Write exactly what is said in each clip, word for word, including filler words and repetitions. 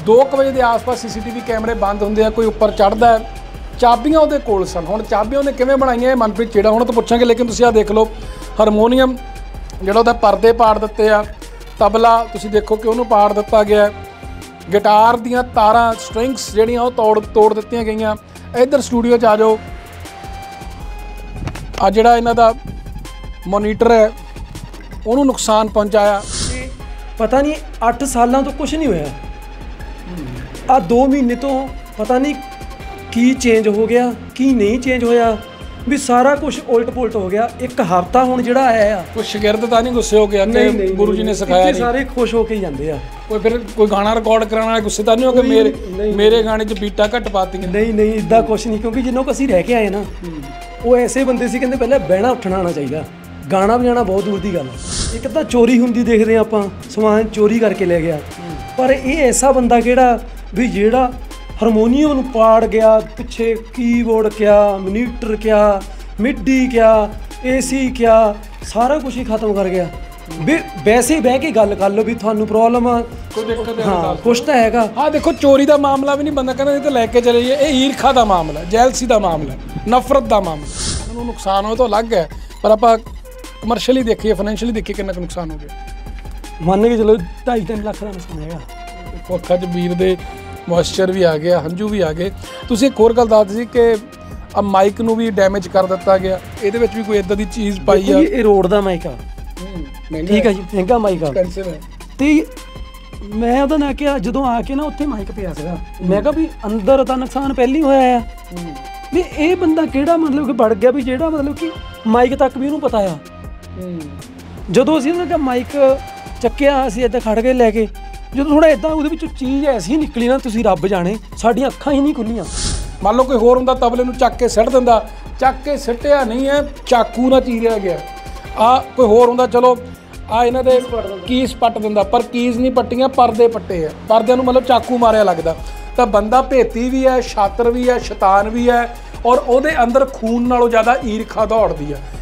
दो बजे के आस पास सी सी टी वी कैमरे बंद होंगे, कोई उपर चढ़ता है, चाबियां उहदे कोल सन। हुण चाबियां उहने किवें बनाईआं मनप्रीत छेड़ा हुण तो पुछांगे, लेकिन तुसीं आ देख लो हारमोनीयम जिहड़ा उहदा परदे पाड़ दित्ते आ, तबला तुसीं देखो कि उहनूं पाड़ दित्ता गया, गिटार दीयां तारां स्ट्रिंग्स जिहड़ियां ओह तोड़ तोड़ दित्तियां गईयां। इधर स्टूडियो च आ जाओ, आ जिहड़ा इन्हां दा मोनीटर है उहनूं नुकसान पहुंचाया। पता नहीं अठ सालों तो कुछ नहीं होया, आ दो महीने तो पता नहीं की चेंज हो गया की नहीं चेंज होया, भी सारा कुछ उलट पुलट हो गया। एक हफ्ता हुण जिहड़ा आया आ, कोई शागिर्द तां नहीं गुस्से हो गया कि गुरु जी ने सिखाया नहीं? सारे खुश हो के ही जांदे आ। कोई फिर कोई गाना रिकॉर्ड कराने वाले गुस्से तां नहीं हो कि मेरे मेरे गाने च बीटा घट पाती? नहीं नहीं इदा कुछ नहीं, क्योंकि जिन्हों को असीं रह के आए ना वो ऐसे बंदे सी कहंदे पहले बहना उठना आना चाहिए, गाना बजाना बहुत दूर की गल। एक तो चोरी हुंदी देखदे आपां, समान चोरी करके ले गया, पर ये ऐसा बंदा किहड़ा भी जिहड़ा हारमोनीयम नूं पाड़ गया, पिछे कीबोर्ड क्या, मोनीटर क्या, मिडी क्या, एसी क्या, सारा कुछ ही खत्म कर गया। भी वैसे ही बह के गल कर लो भी थानू प्रॉब्लम आ, हाँ कुछ तो हैगा। हाँ देखो चोरी का मामला भी नहीं, बंदा कहना नहीं तो लैके चले जाइए, ये ईरखा का मामला, जैलसी का मामला, नफरत का मामला। उन्होंने नुकसान हो तो अलग है, पर आप कमर्शियली देखिए, फाइनैंशियली देखिए कितना नुकसान हो गया। मान के चलो ढाई तीन लाख का नुकसान हैगा। ਅੱਖਾਂ 'ਚ ਵੀਰ ਦੇ ਮੋਇਸਚਰ ਵੀ ਆ ਗਿਆ, ਹੰਝੂ ਵੀ ਆ ਗਏ। ਤੁਸੀਂ ਇੱਕ ਹੋਰ ਗੱਲ ਦੱਸ ਸੀ ਕਿ ਆ ਮਾਈਕ ਨੂੰ ਵੀ ਡੈਮੇਜ ਕਰ ਦਿੱਤਾ ਗਿਆ, ਇਹਦੇ ਵਿੱਚ ਵੀ ਕੋਈ ਇਦਾਂ ਦੀ ਚੀਜ਼ ਪਾਈ ਆ? ਇਹ ਰੋਡ ਦਾ ਮਾਈਕ ਆ, ਠੀਕ ਹੈ ਜੀ, ਮਹਿੰਗਾ ਮਾਈਕ ਆ ਤੇ ਮੈਂ ਉਹਦਾ ਨਾ ਕਿਹਾ ਜਦੋਂ ਆ ਕੇ ਨਾ ਉੱਥੇ ਮਾਈਕ ਪਿਆ ਸੀਗਾ, ਮੈਂ ਕਿਹਾ ਵੀ ਅੰਦਰ ਤਾਂ ਨੁਕਸਾਨ ਪਹਿਲਾਂ ਹੀ ਹੋਇਆ ਆ, ਵੀ ਇਹ ਬੰਦਾ ਕਿਹੜਾ ਮਤਲਬ ਕਿ ਵੜ ਗਿਆ ਵੀ ਜਿਹੜਾ ਮਤਲਬ ਕਿ ਮਾਈਕ ਤੱਕ ਵੀ ਉਹਨੂੰ ਪਤਾ ਆ। ਜਦੋਂ ਅਸੀਂ ਉਹਨਾਂ ਦਾ ਮਾਈਕ ਚੱਕਿਆ, ਅਸੀਂ ਇੱਦਾਂ ਖੜ ਕੇ ਲੈ ਕੇ, ਜਦੋਂ ਥੋੜਾ ਇਦਾਂ ਉਹਦੇ ਵਿੱਚੋਂ ਚੀਜ਼ ਐਸੀ ਨਿਕਲੀ ਨਾ, ਤੁਸੀਂ ਰੱਬ ਜਾਣੇ ਸਾਡੀਆਂ ਅੱਖਾਂ ਹੀ ਨਹੀਂ ਖੁੱਲੀਆਂ। ਮੰਨ ਲਓ ਕੋਈ ਹੋਰ ਹੁੰਦਾ ਤਬਲੇ ਨੂੰ ਚੱਕ ਕੇ ਸਿੱਟ ਦਿੰਦਾ, ਚੱਕ ਕੇ ਸਿੱਟਿਆ ਨਹੀਂ ਹੈ, ਚਾਕੂ ਨਾਲ ਚੀਰਿਆ ਗਿਆ। ਆ ਕੋਈ ਹੋਰ ਹੁੰਦਾ ਚਲੋ ਆ ਇਹਨਾਂ ਦੇ ਕੀਸ ਪੱਟ ਦਿੰਦਾ, ਪਰ ਕੀਸ ਨਹੀਂ ਪੱਟੀਆਂ, ਪਰਦੇ ਪੱਟੇ ਆ, ਪਰਦਿਆਂ ਨੂੰ ਮਤਲਬ ਚਾਕੂ ਮਾਰਿਆ ਲੱਗਦਾ। ਤਾਂ ਬੰਦਾ ਭੇਤੀ ਵੀ ਹੈ, ਛਾਤਰ ਵੀ ਹੈ, ਸ਼ੈਤਾਨ ਵੀ ਹੈ, ਔਰ ਉਹਦੇ ਅੰਦਰ ਖੂਨ ਨਾਲੋਂ ਜ਼ਿਆਦਾ ਈਰਖਾ ਦੌੜਦੀ ਹੈ।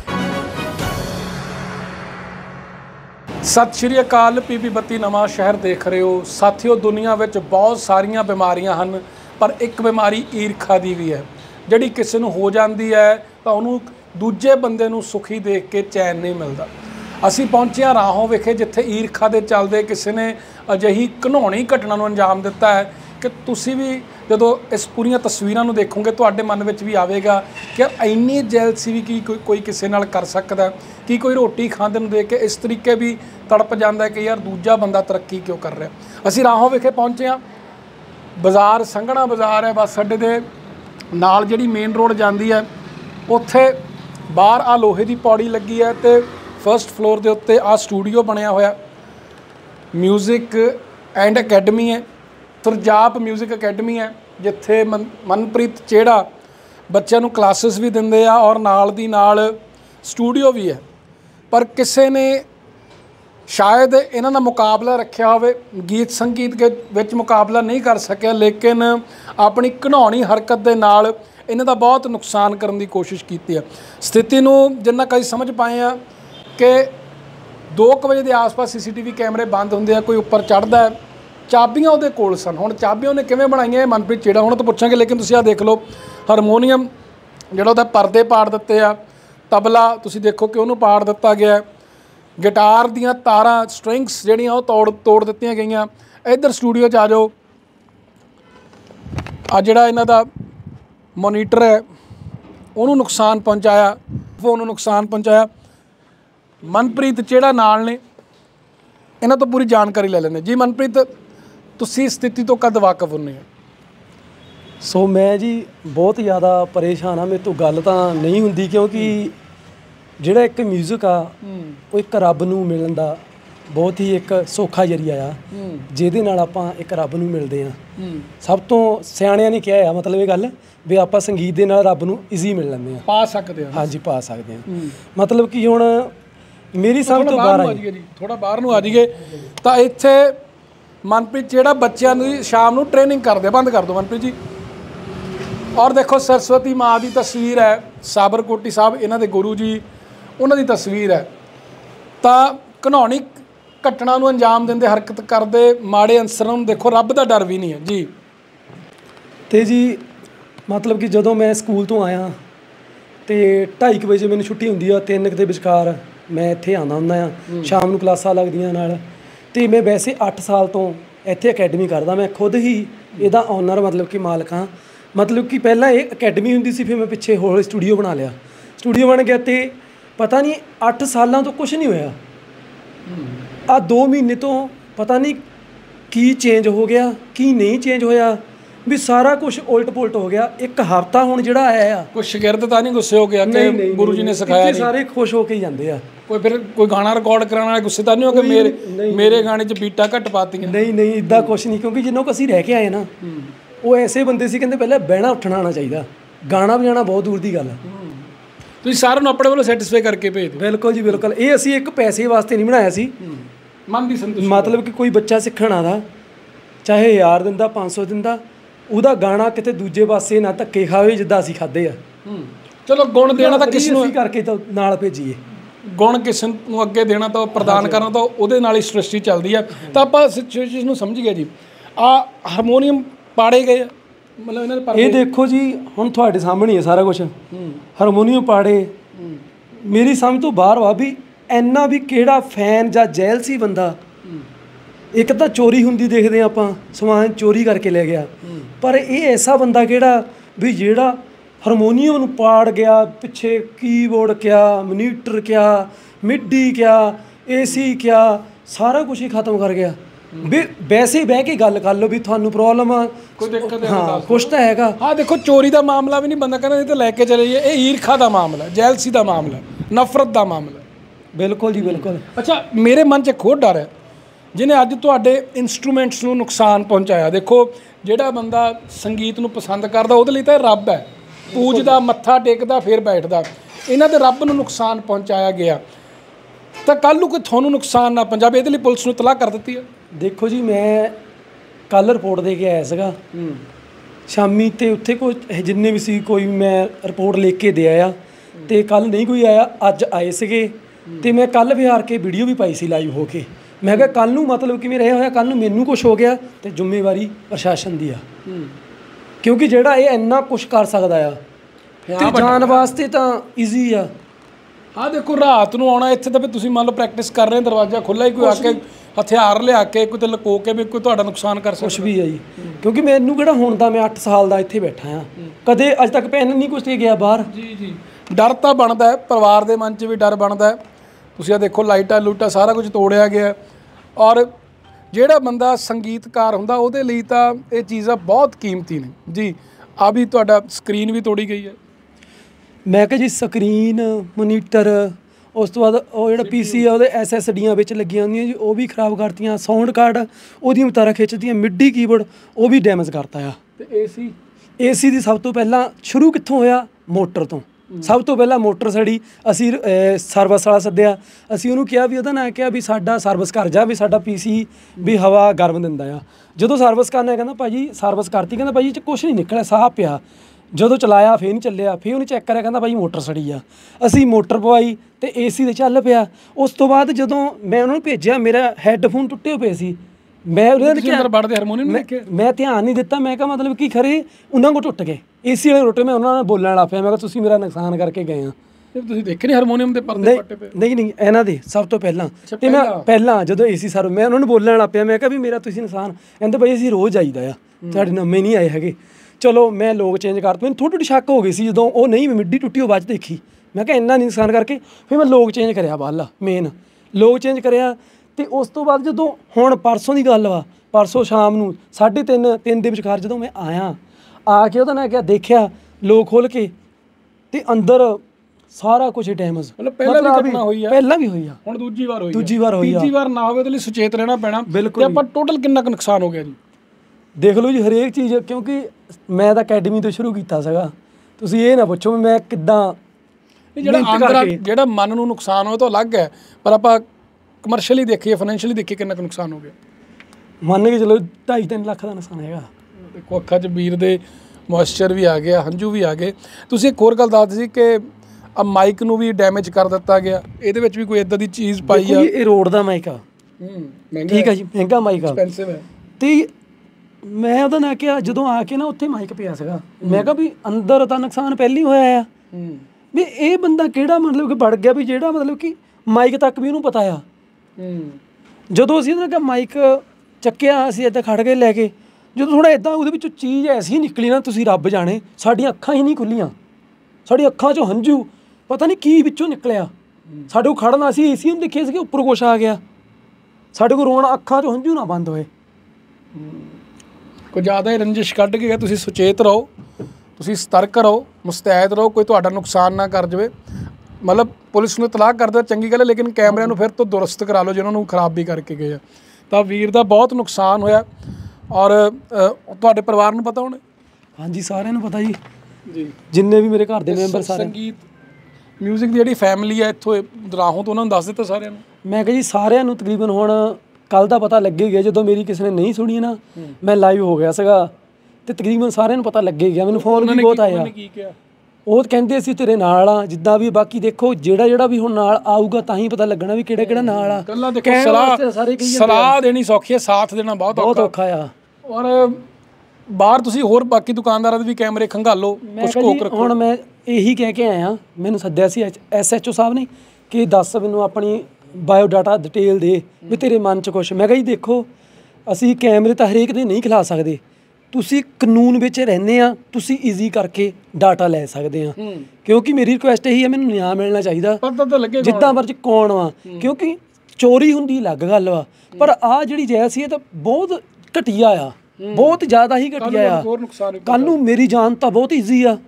ਸਤਿ ਸ਼੍ਰੀ ਅਕਾਲ, ਪੀ ਪੀ ਬੱਤੀ ਨਵਾਂ ਸ਼ਹਿਰ ਦੇਖ ਰਹੇ ਹੋ ਸਾਥੀਓ। ਦੁਨੀਆ ਵਿੱਚ ਬਹੁਤ ਸਾਰੀਆਂ ਬਿਮਾਰੀਆਂ ਹਨ, ਪਰ ਇੱਕ ਬਿਮਾਰੀ ਈਰਖਾ ਦੀ ਵੀ ਹੈ, ਜਿਹੜੀ ਕਿਸੇ ਨੂੰ ਹੋ ਜਾਂਦੀ ਹੈ ਤਾਂ ਉਹਨੂੰ ਦੂਜੇ ਬੰਦੇ ਨੂੰ ਸੁਖੀ ਦੇਖ ਕੇ ਚੈਨ ਨਹੀਂ ਮਿਲਦਾ। ਅਸੀਂ ਪਹੁੰਚੇ ਹਾਂ ਰਾਹੋਂ ਵਿਖੇ, ਜਿੱਥੇ ਈਰਖਾ ਦੇ ਚੱਲਦੇ ਕਿਸੇ ਨੇ ਅਜਿਹੀ ਘਿਨਾਉਣੀ ਘਟਨਾ ਨੂੰ ਅੰਜਾਮ ਦਿੱਤਾ ਹੈ ਕਿ ਤੁਸੀਂ ਵੀ ਜਦੋਂ ਇਸ ਪੂਰੀਆਂ ਤਸਵੀਰਾਂ ਨੂੰ ਦੇਖੋਗੇ ਤੁਹਾਡੇ ਮਨ ਵਿੱਚ ਵੀ ਆਵੇਗਾ ਕਿ ਇੰਨੀ ਜੈਲਸੀ ਵੀ ਕੀ ਕੋਈ ਕੋਈ ਕਿਸੇ ਨਾਲ ਕਰ ਸਕਦਾ? ਕਿ ਕੋਈ ਰੋਟੀ ਖਾਂਦੇ ਨੂੰ ਦੇਖ ਕੇ ਇਸ ਤਰੀਕੇ ਵੀ ਤੜਪ ਜਾਂਦਾ ਕਿ ਯਾਰ ਦੂਜਾ ਬੰਦਾ ਤਰੱਕੀ ਕਿਉਂ ਕਰ ਰਿਹਾ। ਅਸੀਂ ਰਾਹੋਂ ਵਿਖੇ ਪਹੁੰਚੇ ਹਾਂ, ਬਾਜ਼ਾਰ ਸੰਘਣਾ ਬਾਜ਼ਾਰ ਹੈ, ਬੱਸ ਅੱਡੇ ਦੇ ਨਾਲ ਜਿਹੜੀ ਮੇਨ ਰੋਡ ਜਾਂਦੀ ਹੈ, ਉੱਥੇ ਬਾਹਰ ਆ ਲੋਹੇ ਦੀ ਪੌੜੀ ਲੱਗੀ ਹੈ ਤੇ ਫਸਟ ਫਲੋਰ ਦੇ ਉੱਤੇ ਆ ਸਟੂਡੀਓ ਬਣਿਆ ਹੋਇਆ, ਮਿਊਜ਼ਿਕ ਐਂਡ ਅਕੈਡਮੀ ਹੈ, ਤੁਰਜਾਪ ਮਿਊਜ਼ਿਕ ਅਕੈਡਮੀ ਹੈ, ਜਿੱਥੇ ਮਨ ਮਨਪ੍ਰੀਤ ਚੇੜਾ ਬੱਚਿਆਂ ਨੂੰ ਕਲਾਸਿਸ ਵੀ ਦਿੰਦੇ ਆ ਔਰ ਨਾਲ ਦੀ ਨਾਲ ਸਟੂਡੀਓ ਵੀ ਹੈ। ਪਰ ਕਿਸੇ ਨੇ ਸ਼ਾਇਦ ਇਹਨਾਂ ਦਾ ਮੁਕਾਬਲਾ ਰੱਖਿਆ ਹੋਵੇ, ਗੀਤ ਸੰਗੀਤ ਦੇ ਵਿੱਚ ਮੁਕਾਬਲਾ ਨਹੀਂ ਕਰ ਸਕਿਆ, ਲੇਕਿਨ ਆਪਣੀ ਘਿਨਾਉਣੀ ਹਰਕਤ ਦੇ ਨਾਲ ਇਹਨਾਂ ਦਾ ਬਹੁਤ ਨੁਕਸਾਨ ਕਰਨ ਦੀ ਕੋਸ਼ਿਸ਼ ਕੀਤੀ ਹੈ। ਸਥਿਤੀ ਨੂੰ ਜਿੰਨਾ ਕਈ ਸਮਝ ਪਾਏ ਆ ਕਿ ਦੋ ਵਜੇ ਦੇ ਆਸ ਪਾਸ ਸੀ ਸੀ ਟੀ ਵੀ ਕੈਮਰੇ ਬੰਦ ਹੁੰਦੇ ਆ, ਕੋਈ ਉੱਪਰ ਚੜ੍ਹਦਾ ਹੈ, ਚਾਬੀਆਂ ਉਹਦੇ ਕੋਲ ਸਨ। ਹੁਣ ਚਾਬੀਆਂ ਉਹਨੇ ਕਿਵੇਂ ਬਣਾਈਆਂ ਮਨਪ੍ਰੀਤ ਚੇੜਾ ਹੁਣ ਤਾਂ ਪੁੱਛਾਂਗੇ, ਲੇਕਿਨ ਤੁਸੀਂ ਆ ਦੇਖ ਲਓ ਹਾਰਮੋਨੀਅਮ ਜਿਹੜਾ ਉਹਦਾ ਪਰਦੇ ਪਾੜ ਦਿੱਤੇ ਆ, ਤਬਲਾ ਤੁਸੀਂ ਦੇਖੋ ਕਿ ਉਹਨੂੰ ਪਾੜ ਦਿੱਤਾ ਗਿਆ, गिटार दियां तारां स्ट्रिंग्स ਜਿਹੜੀਆਂ ਉਹ ਤੋੜ ਤੋੜ ਦਿੱਤੀਆਂ ਗਈਆਂ। ਇੱਧਰ ਸਟੂਡੀਓ 'ਚ ਆ ਜਾਓ, ਆ ਜਿਹੜਾ ਇਹਨਾਂ ਦਾ ਮੋਨੀਟਰ ਹੈ ਉਹਨੂੰ ਨੁਕਸਾਨ ਪਹੁੰਚਾਇਆ, ਫੋਨ ਨੂੰ ਨੁਕਸਾਨ ਪਹੁੰਚਾਇਆ। ਮਨਪ੍ਰੀਤ ਜਿਹੜਾ ਨਾਲ ਨੇ ਇਹਨਾਂ ਤੋਂ ਪੂਰੀ ਜਾਣਕਾਰੀ ਲੈ ਲੈਂਦੇ ਜੀ। ਮਨਪ੍ਰੀਤ, ਤੁਸੀਂ ਸਥਿਤੀ ਤੋਂ ਕਦ ਵਾਕਫ ਹੁੰਦੇ ਹੋ? ਸੋ ਮੈਂ ਜੀ ਬਹੁਤ ਜ਼ਿਆਦਾ ਪਰੇਸ਼ਾਨ ਹਾਂ, ਮੇਰੇ ਤੋਂ ਗੱਲ ਤਾਂ ਨਹੀਂ ਹੁੰਦੀ, ਕਿਉਂਕਿ ਜਿਹੜਾ ਇੱਕ ਮਿਊਜ਼ਿਕ ਆ ਉਹ ਇੱਕ ਰੱਬ ਨੂੰ ਮਿਲਣ ਦਾ ਬਹੁਤ ਹੀ ਇੱਕ ਸੌਖਾ ਜ਼ਰੀਆ ਆ, ਜਿਹਦੇ ਨਾਲ ਆਪਾਂ ਇੱਕ ਰੱਬ ਨੂੰ ਮਿਲਦੇ ਹਾਂ। ਸਭ ਤੋਂ ਸਿਆਣਿਆਂ ਨੇ ਕਿਹਾ ਆ ਮਤਲਬ ਇਹ ਗੱਲ ਵੀ ਆਪਾਂ ਸੰਗੀਤ ਦੇ ਨਾਲ ਰੱਬ ਨੂੰ ਈਜ਼ੀ ਮਿਲ ਲੈਂਦੇ ਹਾਂ, ਪਾ ਸਕਦੇ ਹਾਂ। ਹਾਂਜੀ ਪਾ ਸਕਦੇ ਹਾਂ। ਮਤਲਬ ਕਿ ਹੁਣ ਮੇਰੀ ਸਮਝ ਤੋਂ ਬਾਹਰ ਆ ਜੀ, ਥੋੜਾ ਬਾਹਰ ਨੂੰ ਆ ਜਾਈਏ ਤਾਂ ਇੱਥੇ ਮਨਪ੍ਰੀਤ ਜਿਹੜਾ ਬੱਚਿਆਂ ਨੂੰ ਸ਼ਾਮ ਨੂੰ ਟ੍ਰੇਨਿੰਗ ਕਰਦੇ, ਬੰਦ ਕਰ ਦਿਓ ਮਨਪ੍ਰੀਤ ਜੀ। ਔਰ ਦੇਖੋ ਸਰਸਵਤੀ ਮਾਂ ਦੀ ਤਸਵੀਰ ਹੈ, ਸਾਬਰਕੋਟੀ ਸਾਹਿਬ ਇਹਨਾਂ ਦੇ ਗੁਰੂ ਜੀ, ਉਹਨਾਂ ਦੀ ਤਸਵੀਰ ਹੈ। ਤਾਂ ਘਿਨਾਉਣੀ ਘਟਨਾ ਨੂੰ ਅੰਜਾਮ ਦਿੰਦੇ ਹਰਕਤ ਕਰਦੇ ਮਾੜੇ ਅਨਸਰਾਂ ਨੂੰ ਦੇਖੋ ਰੱਬ ਦਾ ਡਰ ਵੀ ਨਹੀਂ ਹੈ ਜੀ। ਤੇ ਜੀ ਮਤਲਬ ਕਿ ਜਦੋਂ ਮੈਂ ਸਕੂਲ ਤੋਂ ਆਇਆ ਤੇ ਢਾਈ ਕੁ ਵਜੇ ਮੈਨੂੰ ਛੁੱਟੀ ਹੁੰਦੀ ਆ, ਤਿੰਨ ਕੁ ਦੇ ਵਿਚਕਾਰ ਮੈਂ ਇੱਥੇ ਆਉਂਦਾ ਹੁੰਦਾ ਆ, ਸ਼ਾਮ ਨੂੰ ਕਲਾਸਾਂ ਲੱਗਦੀਆਂ ਨਾਲ। ਤੇ ਮੈਂ ਵੈਸੇ ਅੱਠ ਸਾਲ ਤੋਂ ਇੱਥੇ ਅਕੈਡਮੀ ਕਰਦਾ, ਮੈਂ ਖੁਦ ਹੀ ਇਹਦਾ ਓਨਰ ਮਤਲਬ ਕਿ ਮਾਲਕ ਹਾਂ। ਮਤਲਬ ਕਿ ਪਹਿਲਾਂ ਇਹ ਅਕੈਡਮੀ ਹੁੰਦੀ ਸੀ, ਫਿਰ ਮੈਂ ਪਿੱਛੇ ਹੋਰ ਸਟੂਡੀਓ ਬਣਾ ਲਿਆ, ਸਟੂਡੀਓ ਬਣ ਗਿਆ ਤੇ ਪਤਾ ਨਹੀਂ ਅੱਠ ਸਾਲਾਂ ਤੋਂ ਕੁਛ ਨਹੀਂ ਹੋਇਆ। ਆ ਦੋ ਮਹੀਨੇ ਤੋਂ ਪਤਾ ਨਹੀਂ ਕੀ ਚੇਂਜ ਹੋ ਗਿਆ ਕੀ ਨਹੀਂ ਚੇਂਜ ਹੋਇਆ, ਵੀ ਸਾਰਾ ਕੁਝ ਉਲਟ ਪੁਲਟ ਹੋ ਗਿਆ। ਇੱਕ ਹਫ਼ਤਾ ਹੁਣ ਜਿਹੜਾ ਆਇਆ ਆ, ਕੋਈ ਸ਼ਾਗਿਰਦ ਤਾਂ ਨਹੀਂ ਗੁੱਸੇ ਹੋ ਗਿਆ ਕਿ ਗੁਰੂ ਜੀ ਨੇ ਸਿਖਾਇਆ ਨਹੀਂ? ਸਾਰੇ ਖੁਸ਼ ਹੋ ਕੇ ਹੀ ਜਾਂਦੇ ਆ। ਕੋਈ ਫਿਰ ਕੋਈ ਗਾਣਾ ਰਿਕਾਰਡ ਕਰਾਉਣ ਵਾਲਾ ਗੁੱਸੇ ਤਾਂ ਨਹੀਂ ਹੋ ਕਿ ਮੇਰੇ ਮੇਰੇ ਗਾਣੇ 'ਚ ਬੀਟਾਂ ਘੱਟ ਪਾਤੀਆਂ? ਨਹੀਂ ਨਹੀਂ ਇੱਦਾਂ ਕੁਛ ਨਹੀਂ, ਕਿਉਂਕਿ ਜਿੰਨੋਂ ਕੁ ਅਸੀਂ ਰਹਿ ਕੇ ਆਏ ਨਾ ਉਹ ਐਸੇ ਬੰਦੇ ਸੀ, ਕਹਿੰਦੇ ਪਹਿਲਾਂ ਬਹਿਣਾ ਉੱਠਣਾ ਆਉਣਾ ਚਾਹੀਦਾ, ਗਾਣਾ ਵਜਾਉਣਾ ਬਹੁਤ ਦੂਰ ਦੀ ਗੱਲ ਹੈ। ਤੁਸੀਂ ਸਾਰਿਆਂ ਨੂੰ ਆਪਣੇ ਵੱਲੋਂ ਸੈਟੀਸਫਾਈ ਕਰਕੇ ਭੇਜ ਦਿਓ। ਬਿਲਕੁਲ ਜੀ ਬਿਲਕੁਲ। ਇਹ ਅਸੀਂ ਇੱਕ ਪੈਸੇ ਵਾਸਤੇ ਨਹੀਂ ਬਣਾਇਆ ਸੀ, ਮਨ ਦੀ ਸੰਤੁਸ਼ਟੀ। ਮਤਲਬ ਕਿ ਕੋਈ ਬੱਚਾ ਸਿੱਖਣ ਆਦਾ, ਚਾਹੇ ਹਜ਼ਾਰ ਦਿੰਦਾ ਪੰਜ ਸੌ ਦਿੰਦਾ, ਉਹਦਾ ਗਾਣਾ ਕਿਤੇ ਦੂਜੇ ਪਾਸੇ ਨਾ ਧੱਕੇ ਖਾਵੇ ਜਿੱਦਾਂ ਅਸੀਂ ਖਾਦੇ ਆ। ਚਲੋ ਗੁਣ ਦੇਣਾ ਤਾਂ ਕਿਸ ਨੂੰ ਕਰਕੇ ਤਾਂ ਨਾਲ ਭੇਜੀਏ, ਗੁਣ ਕਿਸੇ ਨੂੰ ਅੱਗੇ ਦੇਣਾ ਤਾਂ ਪ੍ਰਦਾਨ ਕਰਨਾ ਤਾਂ ਉਹਦੇ ਨਾਲ ਹੀ ਸ੍ਰਿਸ਼ਟੀ ਚੱਲਦੀ ਆ। ਤਾਂ ਆਪਾਂ ਸਿਚੁਏਸ਼ਨ ਨੂੰ ਸਮਝ ਗਏ ਜੀ। ਆ ਹਾਰਮੋਨੀਅਮ ਪਾੜੇ ਗਏ ਆ, ਮਤਲਬ ਇਹਨਾਂ ਦੇ ਇਹ ਦੇਖੋ ਜੀ ਹੁਣ ਤੁਹਾਡੇ ਸਾਹਮਣੇ ਹੈ ਸਾਰਾ ਕੁਝ। ਹਾਰਮੋਨੀਅਮ ਪਾੜੇ ਮੇਰੀ ਸਮਝ ਤੋਂ ਬਾਹਰ ਵਾ ਵੀ ਇੰਨਾ ਵੀ ਕਿਹੜਾ ਫੈਨ ਜਾਂ ਜੈਲ ਸੀ ਬੰਦਾ। ਇੱਕ ਤਾਂ ਚੋਰੀ ਹੁੰਦੀ ਦੇਖਦੇ ਆਪਾਂ, ਸਮਾਨ ਚੋਰੀ ਕਰਕੇ ਲੈ ਗਿਆ, ਪਰ ਇਹ ਐਸਾ ਬੰਦਾ ਕਿਹੜਾ ਵੀ ਜਿਹੜਾ ਹਾਰਮੋਨੀਅਮ ਨੂੰ ਪਾੜ ਗਿਆ, ਪਿੱਛੇ ਕੀਬੋਰਡ ਕਿਆ, ਮਨੀਟਰ ਕਿਆ, ਮਿੱਡੀ ਕਿਆ, ਏਸੀ ਕਿਆ, ਸਾਰਾ ਕੁਝ ਹੀ ਖਤਮ ਕਰ ਗਿਆ। ਵੀ ਵੈਸੇ ਹੀ ਬਹਿ ਕੇ ਗੱਲ ਕਰ ਲਓ ਵੀ ਤੁਹਾਨੂੰ ਪ੍ਰੋਬਲਮ ਆ, ਕੋਈ ਦਿੱਕਤ ਹੈ? ਹਾਂ ਕੁਛ ਤਾਂ ਹੈਗਾ। ਹਾਂ ਦੇਖੋ ਚੋਰੀ ਦਾ ਮਾਮਲਾ ਵੀ ਨਹੀਂ, ਬੰਦਾ ਕਹਿੰਦਾ ਇਹ ਤਾਂ ਲੈ ਕੇ ਚਲੇ ਜਾਈਏ। ਇਹ ਈਰਖਾ ਦਾ ਮਾਮਲਾ, ਜੈਲਸੀ ਦਾ ਮਾਮਲਾ, ਨਫ਼ਰਤ ਦਾ ਮਾਮਲਾ। ਬਿਲਕੁਲ ਜੀ ਬਿਲਕੁਲ। ਅੱਛਾ ਮੇਰੇ ਮਨ 'ਚ ਇੱਕ ਹੋਰ ਡਰ ਹੈ, ਜਿਹਨੇ ਅੱਜ ਤੁਹਾਡੇ ਇੰਸਟਰੂਮੈਂਟਸ ਨੂੰ ਨੁਕਸਾਨ ਪਹੁੰਚਾਇਆ। ਦੇਖੋ ਜਿਹੜਾ ਬੰਦਾ ਸੰਗੀਤ ਨੂੰ ਪਸੰਦ ਕਰਦਾ ਉਹਦੇ ਲਈ ਤਾਂ ਇਹ ਰੱਬ ਹੈ, ਪੂਜਦਾ, ਮੱਥਾ ਟੇਕਦਾ, ਫਿਰ ਬੈਠਦਾ। ਇਹਨਾਂ ਦੇ ਰੱਬ ਨੂੰ ਨੁਕਸਾਨ ਪਹੁੰਚਾਇਆ ਗਿਆ ਤਾਂ ਕੱਲ੍ਹ ਨੂੰ ਕੋਈ ਤੁਹਾਨੂੰ ਨੁਕਸਾਨ ਨਾ ਪਹੁੰਚਾਵੇ, ਇਹਦੇ ਲਈ ਪੁਲਿਸ ਨੂੰ ਇਤਲਾਹ ਕਰ ਦਿੱਤੀ ਹੈ? ਦੇਖੋ ਜੀ ਮੈਂ ਕੱਲ੍ਹ ਰਿਪੋਰਟ ਦੇ ਕੇ ਆਇਆ ਸੀਗਾ ਸ਼ਾਮੀ, ਤੇ ਉੱਥੇ ਕੋਈ ਜਿੰਨੇ ਵੀ ਸੀ ਕੋਈ ਮੈਂ ਰਿਪੋਰਟ ਲਿਖ ਕੇ ਦੇ ਆਇਆ, ਤੇ ਕੱਲ੍ਹ ਨਹੀਂ ਕੋਈ ਆਇਆ, ਅੱਜ ਆਏ ਸੀਗੇ। ਤੇ ਮੈਂ ਕੱਲ੍ਹ ਵੀ ਹਾਰ ਕੇ ਵੀਡੀਓ ਵੀ ਪਾਈ ਸੀ ਲਾਈਵ ਹੋ ਕੇ। ਮੈਂ ਕਿਹਾ ਕੱਲ੍ਹ ਨੂੰ ਮਤਲਬ ਕਿਵੇਂ ਰਿਹਾ ਹੋਇਆ, ਕੱਲ੍ਹ ਨੂੰ ਮੈਨੂੰ ਕੁਛ ਹੋ ਗਿਆ ਤੇ ਜ਼ਿੰਮੇਵਾਰੀ ਪ੍ਰਸ਼ਾਸਨ ਦੀ ਆ, ਕਿਉਂਕਿ ਜਿਹੜਾ ਇਹ ਇੰਨਾ ਕੁਛ ਕਰ ਸਕਦਾ ਆ ਤੇ ਜਾਣ ਵਾਸਤੇ ਤਾਂ ਈਜ਼ੀ ਆ। ਹਾਂ ਦੇਖੋ ਰਾਤ ਨੂੰ ਆਉਣਾ ਇੱਥੇ ਤਾਂ ਵੀ ਤੁਸੀਂ ਮੰਨ ਲਓ ਪ੍ਰੈਕਟਿਸ ਕਰ ਰਹੇ, ਦਰਵਾਜ਼ਾ ਖੁੱਲ੍ਹਾ ਹੀ ਕੋਈ ਆ ਕੇ ਹਥਿਆਰ ਲਿਆ ਕੇ ਕੋਈ ਤੇ ਲੁਕੋ ਕੇ ਵੀ ਕੋਈ ਤੁਹਾਡਾ ਨੁਕਸਾਨ ਕਰ ਸਕਦਾ ਕੁਛ ਵੀ ਆ ਜੀ। ਕਿਉਂਕਿ ਮੈਨੂੰ ਕਿਹੜਾ ਹੁਣ ਦਾ ਮੈਂ ਅੱਠ ਸਾਲ ਦਾ ਇੱਥੇ ਬੈਠਾ ਆ, ਕਦੇ ਅੱਜ ਤੱਕ ਪੈਨ ਨਹੀਂ ਕੁਛ ਗਿਆ ਬਾਹਰ। ਜੀ ਜੀ ਡਰ ਤਾਂ ਬਣਦਾ ਹੈ, ਪਰਿਵਾਰ ਦੇ ਮਨ 'ਚ ਵੀ ਡਰ ਬਣਦਾ ਹੈ। ਤੁਸੀਂ ਆ ਦੇਖੋ ਲਾਈਟਾਂ ਲੂਟਾਂ ਸਾਰਾ ਕੁਝ ਤੋੜਿਆ ਗਿਆ, ਔਰ ਜਿਹੜਾ ਬੰਦਾ ਸੰਗੀਤਕਾਰ ਹੁੰਦਾ ਉਹਦੇ ਲਈ ਤਾਂ ਇਹ ਚੀਜ਼ਾਂ ਬਹੁਤ ਕੀਮਤੀ ਨੇ ਜੀ। ਆ ਵੀ ਤੁਹਾਡਾ ਸਕਰੀਨ ਵੀ ਤੋੜੀ ਗਈ ਹੈ। ਮੈਂ ਕਿਹਾ ਜੀ ਸਕਰੀਨ, ਮੋਨੀਟਰ, ਉਸ ਤੋਂ ਬਾਅਦ ਉਹ ਜਿਹੜਾ ਪੀ ਸੀ ਆ ਉਹਦੇ ਐਸ ਐਸ ਡੀਆਂ ਵਿੱਚ ਲੱਗੀਆਂ ਹੁੰਦੀਆਂ ਜੀ, ਉਹ ਵੀ ਖਰਾਬ ਕਰਤੀਆਂ। ਸਾਊਂਡ ਕਾਰਡ ਉਹਦੀਆਂ ਤਾਰਾਂ ਖਿੱਚਦੀਆਂ, ਮਿੱਡੀ ਕੀਬੋਰਡ ਉਹ ਵੀ ਡੈਮੇਜ ਕਰਤਾ ਆ। ਤੇ ਏ ਸੀ ਏ ਸੀ ਦੀ ਸਭ ਤੋਂ ਪਹਿਲਾਂ ਸ਼ੁਰੂ ਕਿੱਥੋਂ ਹੋਇਆ? ਮੋਟਰ ਤੋਂ। ਸਭ ਤੋਂ ਪਹਿਲਾਂ ਮੋਟਰ ਸੜੀ, ਅਸੀਂ ਸਰਵਿਸ ਵਾਲਾ ਸੱਦਿਆ, ਅਸੀਂ ਉਹਨੂੰ ਕਿਹਾ ਵੀ ਉਹਦਾ ਨਾਂ ਕਿਹਾ ਵੀ ਸਾਡਾ ਸਰਵਿਸ ਕਰ ਜਾ, ਵੀ ਸਾਡਾ ਪੀ ਸੀ ਵੀ ਹਵਾ ਗਰਮ ਦਿੰਦਾ ਆ। ਜਦੋਂ ਸਰਵਿਸ ਕਰਨਾ ਕਹਿੰਦਾ ਭਾਜੀ ਸਰਵਿਸ ਕਰਤੀ, ਕਹਿੰਦਾ ਭਾਜੀ ਇਹ 'ਚ ਕੁਛ ਨਹੀਂ ਨਿਕਲਿਆ, ਸਾਹ ਪਿਆ। ਜਦੋਂ ਚਲਾਇਆ ਫਿਰ ਨਹੀਂ ਚੱਲਿਆ, ਫਿਰ ਉਹਨੇ ਚੈੱਕ ਕਰਿਆ, ਕਹਿੰਦਾ ਭਾਈ ਮੋਟਰ ਸੜੀ ਆ। ਅਸੀਂ ਮੋਟਰ ਪਵਾਈ ਤੇ ਏ ਸੀ 'ਤੇ ਚੱਲ ਪਿਆ। ਉਸ ਤੋਂ ਬਾਅਦ ਜਦੋਂ ਮੈਂ ਉਹਨਾਂ ਨੂੰ ਭੇਜਿਆ, ਮੇਰਾ ਹੈੱਡਫੋਨ ਟੁੱਟੇ ਪਏ ਸੀ, ਮੈਂ ਉਹਨਾਂ ਨੇ ਮੈਂ ਧਿਆਨ ਨਹੀਂ ਦਿੱਤਾ। ਮੈਂ ਕਿਹਾ ਮਤਲਬ ਕੀ ਖਰੇ ਉਹਨਾਂ ਕੋਲ ਟੁੱਟ ਗਏ, ਏ ਸੀ ਵਾਲੇ ਟੁੱਟੇ। ਮੈਂ ਉਹਨਾਂ ਨਾਲ ਬੋਲਣ ਲੱਗ ਪਿਆ, ਮੈਂ ਕਿਹਾ ਤੁਸੀਂ ਮੇਰਾ ਨੁਕਸਾਨ ਕਰਕੇ ਗਏ ਆ। ਤੁਸੀਂ ਦੇਖੇ ਨਹੀਂ ਹਾਰਮੋਨੀਅਮ ਦੇ ਪਰਦੇ ਪੱਟੇ ਪਏ? ਨਹੀਂ ਨਹੀਂ ਇਹਨਾਂ ਦੇ ਸਭ ਤੋਂ ਪਹਿਲਾਂ। ਤੇ ਮੈਂ ਪਹਿਲਾਂ ਜਦੋਂ ਏ ਸੀ ਸਰ ਮੈਂ ਉਹਨਾਂ ਨੂੰ ਬੋਲਣ ਲੱਗ ਪਿਆ, ਮੈਂ ਕਿਹਾ ਵੀ ਮੇਰਾ ਤੁਸੀਂ ਨੁਕਸਾਨ, ਕਹਿੰਦੇ ਭਾਈ ਅਸੀਂ ਰੋਜ਼ ਆਈਦਾ ਆ, ਤੁਹਾਡੇ ਨਵੇਂ ਨਹੀਂ ਆਏ ਹੈਗੇ। ਚਲੋ ਮੈਂ ਲੋਕ ਚੇਂਜ ਕਰਤੇ, ਮੈਨੂੰ ਥੋੜ੍ਹੀ ਥੋੜ੍ਹੀ ਸ਼ੱਕ ਹੋ ਗਈ ਸੀ ਜਦੋਂ ਉਹ ਨਹੀਂ ਮਿੱਡੀ ਟੁੱਟੀ ਉਹ ਬਾਅਦ 'ਚ ਦੇਖੀ। ਮੈਂ ਕਿਹਾ ਇੰਨਾ ਨੁਕਸਾਨ ਕਰਕੇ ਫਿਰ ਮੈਂ ਲੋਕ ਚੇਂਜ ਕਰਿਆ, ਬਾਹਲਾ ਮੇਨ ਲੋਕ ਚੇਂਜ ਕਰਿਆ। ਤੇ ਉਸ ਤੋਂ ਬਾਅਦ ਜਦੋਂ ਹੁਣ ਪਰਸੋਂ ਦੀ ਗੱਲ ਵਾ, ਪਰਸੋਂ ਸ਼ਾਮ ਨੂੰ ਸਾਢੇ ਤਿੰਨ ਤਿੰਨ ਦੇ ਵਿਚਕਾਰ ਜਦੋਂ ਮੈਂ ਆਇਆ, ਆ ਕੇ ਉਹਦਾ ਨਾ ਕਿਹਾ ਦੇਖਿਆ ਲੋਕ ਖੋਲ੍ਹ ਕੇ, ਤੇ ਅੰਦਰ ਸਾਰਾ ਕੁਝ ਡੈਮੇਜ। ਮਤਲਬ ਪਹਿਲਾਂ ਵੀ ਘਟਨਾ ਹੋਈ ਆ? ਪਹਿਲਾਂ ਵੀ ਹੋਈ ਆ, ਹੁਣ ਦੂਜੀ ਵਾਰ ਹੋਈ। ਦੂਜੀ ਵਾਰ ਹੋਈ ਆ। ਤੀਜੀ ਵਾਰ ਨਾ ਹੋਵੇ ਉਹਦੇ ਲਈ ਸੁਚੇਤ ਰਹਿਣਾ ਪੈਣਾ। ਤੇ ਆਪਾਂ ਟੋਟਲ ਕਿੰਨਾ ਕੁ ਨੁਕਸਾਨ ਹੋ ਗਿਆ ਜੀ? ਦੇਖ ਲਓ ਜੀ ਹਰੇਕ ਚੀਜ਼, ਕਿਉਂਕਿ ਮੈਂ ਤਾਂ ਅਕੈਡਮੀ ਤੋਂ ਸ਼ੁਰੂ ਕੀਤਾ ਸੀਗਾ, ਤੁਸੀਂ ਇਹ ਨਾ ਪੁੱਛੋ ਮੈਂ ਕਿੱਦਾਂ। ਜਿਹੜਾ ਅੰਦਰ ਜਿਹੜਾ ਮਨ ਨੂੰ ਨੁਕਸਾਨ ਹੋਇਆ ਤਾਂ ਅਲੱਗ ਹੈ, ਪਰ ਆਪਾਂ ਕਮਰਸ਼ੀਅਲੀ ਦੇਖੀਏ, ਫਾਈਨੈਂਸ਼ੀਅਲੀ ਦੇਖੀਏ, ਕਿੰਨਾ ਕੁ ਨੁਕਸਾਨ ਹੋ ਗਿਆ? ਮੰਨ ਕੇ ਚਲੋ ਢਾਈ ਤਿੰਨ ਲੱਖ ਦਾ ਨੁਕਸਾਨ ਹੈਗਾ। ਦੇਖੋ ਅੱਖਾਂ 'ਚ ਵੀਰ ਦੇ ਮੋਇਸਚਰ ਵੀ ਆ ਗਿਆ, ਹੰਝੂ ਵੀ ਆ ਗਏ। ਤੁਸੀਂ ਇੱਕ ਹੋਰ ਗੱਲ ਦੱਸ ਸੀ ਕਿ ਆ ਮਾਈਕ ਨੂੰ ਵੀ ਡੈਮੇਜ ਕਰ ਦਿੱਤਾ ਗਿਆ, ਇਹਦੇ ਵਿੱਚ ਵੀ ਕੋਈ ਇਦਾਂ ਦੀ ਚੀਜ਼ ਪਾਈ ਆ? ਇਹ ਰੋਡ ਦਾ ਮਾਈਕ ਆ, ਠੀਕ ਹੈ ਜੀ, ਮਹਿੰਗਾ ਮਾਈਕ ਆ, ਐਕਸਪੈਂਸਿਵ ਹੈ। ਤੇ ਮੈਂ ਉਹਦਾ ਨਾ ਕਿਹਾ, ਜਦੋਂ ਆ ਕੇ ਨਾ ਉੱਥੇ ਮਾਈਕ ਪਿਆ ਸੀਗਾ, ਮੈਂ ਕਿਹਾ ਵੀ ਅੰਦਰ ਤਾਂ ਨੁਕਸਾਨ ਪਹਿਲਾਂ ਹੀ ਹੋਇਆ ਆ, ਵੀ ਇਹ ਬੰਦਾ ਕਿਹੜਾ ਮਤਲਬ ਕਿ ਵੜ ਗਿਆ ਵੀ ਜਿਹੜਾ ਮਤਲਬ ਕਿ ਮਾਈਕ ਤੱਕ ਵੀ ਉਹਨੂੰ ਪਤਾ ਆ। ਜਦੋਂ ਅਸੀਂ ਉਹਨਾਂ ਦਾ ਮਾਈਕ ਚੱਕਿਆ, ਅਸੀਂ ਇੱਦਾਂ ਖੜ ਕੇ ਲੈ ਕੇ, ਜਦੋਂ ਥੋੜ੍ਹਾ ਇੱਦਾਂ ਉਹਦੇ ਵਿੱਚੋਂ ਚੀਜ਼ ਐਸੀ ਨਿਕਲੀ ਨਾ, ਤੁਸੀਂ ਰੱਬ ਜਾਣੇ, ਸਾਡੀਆਂ ਅੱਖਾਂ ਹੀ ਨਹੀਂ ਖੁੱਲੀਆਂ, ਸਾਡੀਆਂ ਅੱਖਾਂ 'ਚੋਂ ਹੰਝੂ ਪਤਾ ਨਹੀਂ ਕੀ ਵਿੱਚੋਂ ਨਿਕਲਿਆ। ਸਾਡੇ ਕੋਲ ਖੜਨਾ, ਅਸੀਂ ਏ ਸੀ ਨੂੰ ਦੇਖਿਆ ਸੀ ਕਿ ਉੱਪਰ ਕੁਛ ਆ ਗਿਆ, ਸਾਡੇ ਕੋਲ ਰੋਣਾ, ਅੱਖਾਂ 'ਚੋਂ ਹੰਝੂ ਨਾ ਬੰਦ ਹੋਏ। ਕੋਈ ਜ਼ਿਆਦਾ ਹੀ ਰੰਜਿਸ਼ ਕੱਢ ਕੇ, ਤੁਸੀਂ ਸੁਚੇਤ ਰਹੋ, ਤੁਸੀਂ ਸਤਰਕ ਰਹੋ, ਮੁਸਤੈਦ ਰਹੋ, ਕੋਈ ਤੁਹਾਡਾ ਨੁਕਸਾਨ ਨਾ ਕਰ ਜਾਵੇ। ਮਤਲਬ ਪੁਲਿਸ ਨੂੰ ਇਤਲਾਹ ਕਰ ਦਿਓ, ਚੰਗੀ ਗੱਲ ਹੈ, ਲੇਕਿਨ ਕੈਮਰਿਆਂ ਨੂੰ ਫਿਰ ਤੋਂ ਦੁਰਸਤ ਕਰਾ ਲਓ ਜਿਹਨਾਂ ਨੂੰ ਖਰਾਬ ਵੀ ਕਰਕੇ ਗਏ ਆ। ਤਾਂ ਵੀਰ ਦਾ ਬਹੁਤ ਨੁਕਸਾਨ ਹੋਇਆ, ਔਰ ਤੁਹਾਡੇ ਪਰਿਵਾਰ ਨੂੰ ਪਤਾ ਹੋਣਾ? ਹਾਂਜੀ, ਸਾਰਿਆਂ ਨੂੰ ਪਤਾ ਜੀ, ਜੀ, ਜਿੰਨੇ ਵੀ ਮੇਰੇ ਘਰ ਦੇ ਮੈਂਬਰ ਸਾਰੇ। ਸੰਗੀਤ ਮਿਊਜ਼ਿਕ ਦੀ ਜਿਹੜੀ ਫੈਮਿਲੀ ਹੈ ਇੱਥੋਂ ਦਰਾਹੋਂ ਤੋਂ, ਉਹਨਾਂ ਨੂੰ ਦੱਸ ਦਿੱਤਾ ਸਾਰਿਆਂ ਨੂੰ? ਮੈਂ ਕਿਹਾ ਜੀ ਸਾਰਿਆਂ ਨੂੰ ਤਕਰੀਬਨ ਹੁਣ ਕੱਲ੍ਹ ਦਾ ਪਤਾ ਲੱਗੇ ਗਿਆ, ਜਦੋਂ ਮੇਰੀ ਕਿਸੇ ਨੇ ਨਹੀਂ ਸੁਣੀ ਨਾ, ਮੈਂ ਲਾਈਵ ਹੋ ਗਿਆ ਸੀਗਾ, ਤੇ ਤਕਰੀਬਨ ਸਾਰਿਆਂ ਨੂੰ ਪਤਾ ਲੱਗੇ ਗਿਆ। ਮੈਨੂੰ ਫੋਨ ਵੀ ਬਹੁਤ ਆਇਆ, ਕੀ ਕਿਹਾ? ਉਹ ਕਹਿੰਦੇ ਅਸੀਂ ਤੇਰੇ ਨਾਲ ਆ, ਜਿੱਦਾਂ ਵੀ। ਬਾਕੀ ਦੇਖੋ ਜਿਹੜਾ ਜਿਹੜਾ ਵੀ ਹੁਣ ਨਾਲ ਆਊਗਾ ਤਾਂ ਹੀ ਪਤਾ ਲੱਗਣਾ ਵੀ ਕਿਹੜਾ ਕਿਹੜਾ ਨਾਲ ਆ। ਗੱਲਾਂ ਦੇਖੋ, ਸਲਾਹ ਸਲਾਹ ਦੇਣੀ ਸੌਖੀ ਹੈ, ਸਾਥ ਦੇਣਾ ਬਹੁਤ ਬਹੁਤ ਔਖਾ ਆ। ਔਰ ਬਾਹਰ ਤੁਸੀਂ ਹੋਰ ਬਾਕੀ ਦੁਕਾਨਦਾਰਾਂ ਦੇ ਵੀ ਕੈਮਰੇ ਖੰਗਾਲੋ, ਕੁਛ ਕੋਕ ਰੱਖੋ। ਹੁਣ ਮੈਂ ਇਹੀ ਕਹਿ ਕੇ ਆਇਆ, ਮੈਨੂੰ ਸੱਦਿਆ ਸੀ ਐਸ ਐਚ ਓ ਸਾਹਿਬ ਨੇ ਕਿ ਦੱਸ ਮੈਨੂੰ ਆਪਣੀ ਬਾਇਓ ਡਾਟਾ ਡਿਟੇਲ ਦੇ, ਵੀ ਤੇਰੇ ਮਨ 'ਚ ਕੁਛ। ਮੈਂ ਕਿਹਾ ਜੀ ਦੇਖੋ, ਅਸੀਂ ਕੈਮਰੇ ਤਾਂ ਹਰੇਕ ਦੇ ਨਹੀਂ ਖਿਲਾ ਸਕਦੇ, ਤੁਸੀਂ ਕਾਨੂੰਨ ਵਿੱਚ ਰਹਿੰਦੇ ਆ, ਤੁਸੀਂ ਈਜ਼ੀ ਕਰਕੇ ਡਾਟਾ ਲੈ ਸਕਦੇ ਆ, ਕਿਉਂਕਿ ਮੇਰੀ ਰਿਕੁਐਸਟ ਇਹੀ ਹੈ, ਮੈਨੂੰ ਨਿਆਂ ਮਿਲਣਾ ਚਾਹੀਦਾ, ਜਿੱਦਾਂ ਮਰਜ਼ੀ ਕੌਣ ਵਾ, ਕਿਉਂਕਿ ਚੋਰੀ ਹੁੰਦੀ ਅਲੱਗ ਗੱਲ ਵਾ, ਪਰ ਆਹ ਜਿਹੜੀ ਜੈ ਸੀ ਇਹ ਤਾਂ ਬਹੁਤ ਘਟੀਆ ਆ, ਬਹੁਤ ਜ਼ਿਆਦਾ ਹੀ ਘਟੀਆ ਆ। ਕੱਲ੍ਹ ਨੂੰ ਮੇਰੀ ਜਾਨ ਤਾਂ ਬਹੁਤ ਈਜ਼ੀ ਆ,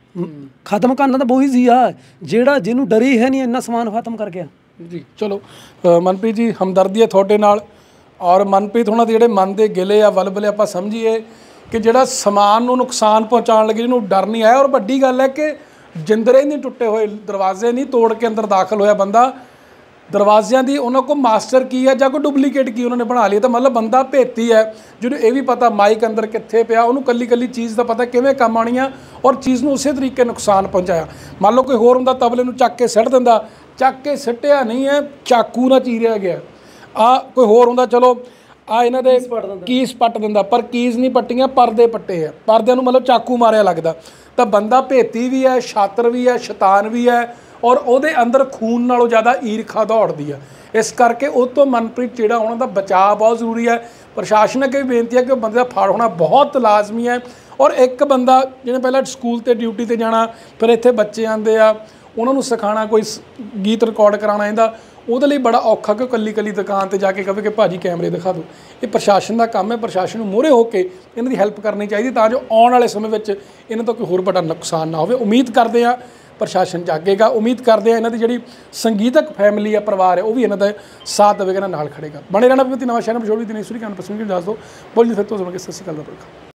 ਖਤਮ ਕਰਨਾ ਤਾਂ ਬਹੁਤ ਈਜ਼ੀ ਆ, ਜਿਹੜਾ ਜਿਹਨੂੰ ਡਰੀ ਹੈ ਨਹੀਂ ਇੰਨਾ ਸਮਾਨ ਖਤਮ ਕਰ ਗਿਆ ਜੀ। ਚਲੋ ਮਨਪ੍ਰੀਤ ਜੀ, ਹਮਦਰਦੀ ਹੈ ਤੁਹਾਡੇ ਨਾਲ, ਔਰ ਮਨਪ੍ਰੀਤ ਹੋਣਾ ਦੇ ਜਿਹੜੇ ਮਨ ਦੇ ਗਿਲੇ ਆ, ਵਲਵਲੇ ਆਪਾਂ ਸਮਝੀਏ ਕਿ ਜਿਹੜਾ ਸਮਾਨ ਨੂੰ ਨੁਕਸਾਨ ਪਹੁੰਚਾਉਣ ਲੱਗੇ ਜਿਹਨੂੰ ਡਰ ਨਹੀਂ ਆਇਆ। ਔਰ ਵੱਡੀ ਗੱਲ ਹੈ ਕਿ ਜਿੰਦਰੇ ਨਹੀਂ ਟੁੱਟੇ ਹੋਏ, ਦਰਵਾਜ਼ੇ ਨਹੀਂ ਤੋੜ ਕੇ ਅੰਦਰ ਦਾਖਲ ਹੋਇਆ ਬੰਦਾ, ਦਰਵਾਜ਼ਿਆਂ ਦੀ ਉਹਨਾਂ ਕੋਲ ਮਾਸਟਰ ਕੀ ਹੈ ਜਾਂ ਕੋਈ ਡੁਪਲੀਕੇਟ ਕੀ ਉਹਨਾਂ ਨੇ ਬਣਾ ਲਈ, ਤਾਂ ਮਤਲਬ ਬੰਦਾ ਭੇਤੀ ਹੈ, ਜਿਹਨੂੰ ਇਹ ਵੀ ਪਤਾ ਮਾਈਕ ਅੰਦਰ ਕਿੱਥੇ ਪਿਆ, ਉਹਨੂੰ ਕੱਲੀ ਕੱਲੀ ਚੀਜ਼ ਦਾ ਪਤਾ ਕਿਵੇਂ ਕੰਮ ਆਉਣੀ ਆ, ਔਰ ਚੀਜ਼ ਨੂੰ ਉਸੇ ਤਰੀਕੇ ਨੁਕਸਾਨ ਪਹੁੰਚਾਇਆ। ਮੰਨ ਲਓ ਕੋਈ ਹੋਰ ਹੁੰਦਾ, ਤਬਲੇ ਨੂੰ ਚੱਕ ਕੇ ਸਿੱਟ ਦਿੰਦਾ, ਚੱਕ ਕੇ ਸਿੱਟਿਆ ਨਹੀਂ ਹੈ, ਚਾਕੂ ਨਾਲ ਚੀਰਿਆ ਗਿਆ। ਆ ਕੋਈ ਹੋਰ ਹੁੰਦਾ, ਚਲੋ ਆ ਇਹਨਾਂ ਦੇ ਕੀਸ ਪੱਟ ਦਿੰਦਾ, ਪਰ ਕੀਜ਼ ਨਹੀਂ ਪੱਟੀਆਂ, ਪਰਦੇ ਪੱਟੇ ਆ, ਪਰਦਿਆਂ ਨੂੰ ਮਤਲਬ ਚਾਕੂ ਮਾਰਿਆ ਲੱਗਦਾ। ਤਾਂ ਬੰਦਾ ਭੇਤੀ ਵੀ ਹੈ, ਛਾਤਰ ਵੀ ਹੈ, ਸ਼ੈਤਾਨ ਵੀ ਹੈ, ਔਰ ਉਹਦੇ ਅੰਦਰ ਖੂਨ ਨਾਲੋਂ ਜ਼ਿਆਦਾ ਈਰਖਾ ਦੌੜਦੀ ਆ। ਇਸ ਕਰਕੇ ਉਹ ਤੋਂ ਮਨਪ੍ਰੀਤ ਜਿਹੜਾ ਉਹਨਾਂ ਦਾ ਬਚਾਅ ਬਹੁਤ ਜ਼ਰੂਰੀ ਹੈ। ਪ੍ਰਸ਼ਾਸਨ ਅੱਗੇ ਵੀ ਬੇਨਤੀ ਹੈ ਕਿ ਉਹ ਬੰਦੇ ਦਾ ਫੜ ਹੋਣਾ ਬਹੁਤ ਲਾਜ਼ਮੀ ਹੈ। ਔਰ ਇੱਕ ਬੰਦਾ ਜਿਹਨੇ ਪਹਿਲਾਂ ਸਕੂਲ 'ਤੇ ਡਿਊਟੀ 'ਤੇ ਜਾਣਾ, ਫਿਰ ਇੱਥੇ ਬੱਚੇ ਆਉਂਦੇ ਆ, ਉਹਨਾਂ ਨੂੰ ਸਿਖਾਉਣਾ, ਕੋਈ ਗੀਤ ਰਿਕਾਰਡ ਕਰਾਉਣਾ, ਇਹਦਾ ਉਹਦੇ ਲਈ ਬੜਾ ਔਖਾ ਕਿ ਕੱਲੀ ਕੱਲੀ ਦੁਕਾਨ 'ਤੇ ਜਾ ਕੇ ਕਹੇ ਕਿ ਭਾਜੀ ਕੈਮਰੇ ਦਿਖਾ ਦਿਓ। ਇਹ ਪ੍ਰਸ਼ਾਸਨ ਦਾ ਕੰਮ ਹੈ, ਪ੍ਰਸ਼ਾਸਨ ਨੂੰ ਮੂਹਰੇ ਹੋ ਕੇ ਇਹਨਾਂ ਦੀ ਹੈਲਪ ਕਰਨੀ ਚਾਹੀਦੀ, ਤਾਂ ਜੋ ਆਉਣ ਵਾਲੇ ਸਮੇਂ ਵਿੱਚ ਇਹਨਾਂ ਤੋਂ ਕੋਈ ਹੋਰ ਵੱਡਾ ਨੁਕਸਾਨ ਨਾ ਹੋਵੇ। ਉਮੀਦ ਕਰਦੇ ਹਾਂ ਪ੍ਰਸ਼ਾਸਨ ਜਾਗੇਗਾ, ਉਮੀਦ ਕਰਦੇ ਹਾਂ ਇਹਨਾਂ ਦੀ ਜਿਹੜੀ ਸੰਗੀਤਕ ਫੈਮਿਲੀ ਹੈ, ਪਰਿਵਾਰ ਹੈ, ਉਹ ਵੀ ਇਹਨਾਂ ਦਾ ਸਾਥ ਦੇਵੇਗਾ, ਨਾਲ ਖੜੇਗਾ। ਬਣੇ ਰਹਿਣਾ ਵੀ ਨਵਾਂ ਸ਼ਹਿਰ ਵਿੱਚ, ਜੋ ਵੀ ਦਿਨ ਸੂਰੀ ਕਾਨ ਪਸੰਦ ਦੱਸ ਦਿਓ। ਬੋਲ ਜੀ ਫਿਰ ਤੋਂ ਸੁਣ ਕੇ ਸਤਿ ਸ਼੍ਰੀ ਅਕਾਲ ਦਾ